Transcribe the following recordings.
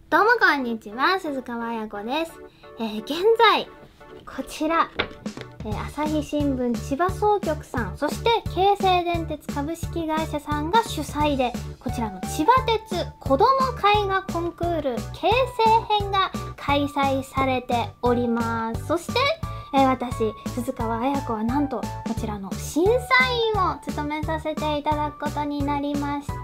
どうもこんにちは、鈴川彩子です。現在こちら、朝日新聞千葉総局さん、そして京成電鉄株式会社さんが主催で、こちらの千葉鉄子ども絵画コンクール京成編が開催されております。そして、私鈴川彩子はなんとこちらの審査員を務めさせていただくことになりました。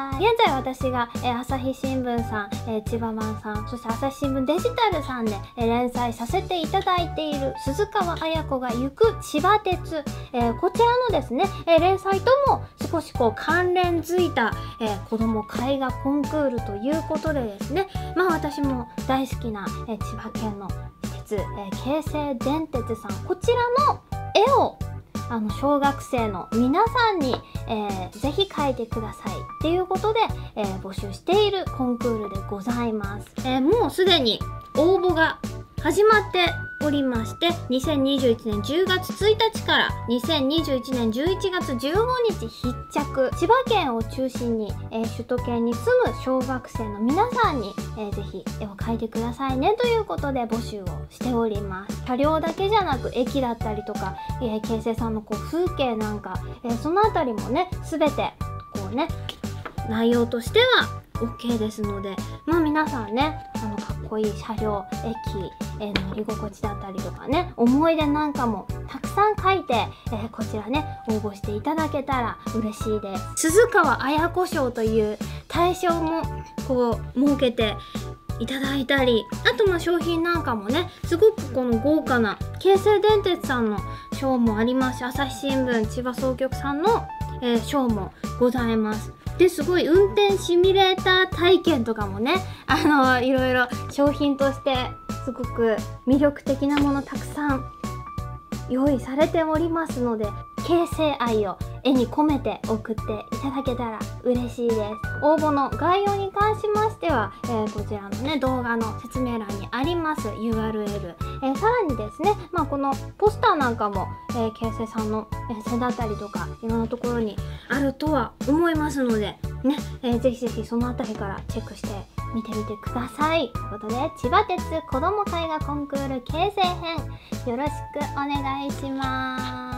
現在私が、朝日新聞さん、千葉マンさん、そして朝日新聞デジタルさんで、連載させていただいている鈴川彩子が行く千葉鉄、こちらのですね、連載とも少し関連づいた、子ども絵画コンクールということでですね、私も大好きな、千葉県の京成電鉄さん、こちらの絵を小学生の皆さんに、ぜひ描いてくださいっていうことで、募集しているコンクールでございます。もうすでに応募が始まっておりまして、2021年10月1日から2021年11月15日必着、千葉県を中心に、首都圏に住む小学生の皆さんに、ぜひ絵を描いてくださいねということで募集をしております。車両だけじゃなく駅だったりとか、京成さんの風景なんか、そのあたりもね全て内容としては OK ですので、皆さんねかっこいい車両、駅、乗り心地だったりとかね、思い出なんかもたくさん書いて、こちらね応募していただけたら嬉しいです。鈴川彩子賞という大賞も設けていただいたり、あと商品なんかもねすごく豪華な京成電鉄さんの賞もありますし、朝日新聞千葉総局さんの賞もございます。ですごい運転シミュレーター体験とかもねいろいろ商品としてすごく魅力的なものたくさん用意されておりますので、京成愛を絵に込めて送っていただけたら嬉しいです。応募の概要に関しましては、こちらのね動画の説明欄にあります URL、さらにですね、このポスターなんかも、京成さんの背だったりとかいろんなところにあるとは思いますのでね、ぜひぜひそのあたりからチェックして見てみてください。ということで、千葉鉄子ども絵画コンクール京成編、よろしくお願いします。